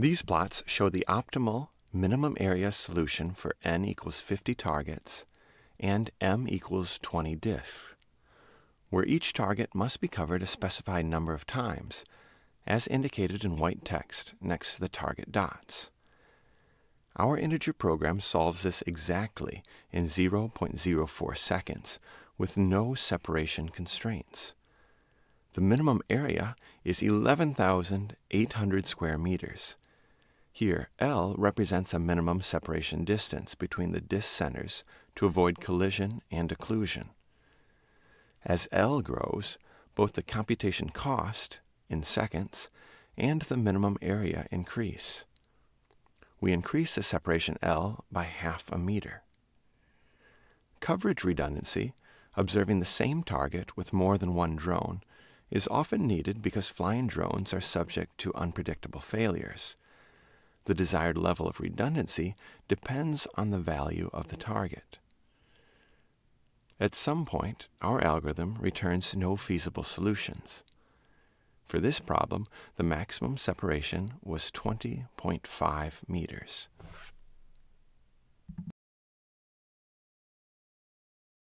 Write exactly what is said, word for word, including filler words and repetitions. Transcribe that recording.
These plots show the optimal minimum area solution for n equals fifty targets and m equals twenty disks, where each target must be covered a specified number of times, as indicated in white text next to the target dots. Our integer program solves this exactly in zero point zero four seconds with no separation constraints. The minimum area is eleven thousand eight hundred square meters. Here, L represents a minimum separation distance between the disk centers to avoid collision and occlusion. As L grows, both the computation cost, in seconds, and the minimum area increase. We increase the separation L by half a meter. Coverage redundancy, observing the same target with more than one drone, is often needed because flying drones are subject to unpredictable failures. The desired level of redundancy depends on the value of the target. At some point, our algorithm returns no feasible solutions. For this problem, the maximum separation was twenty point five meters.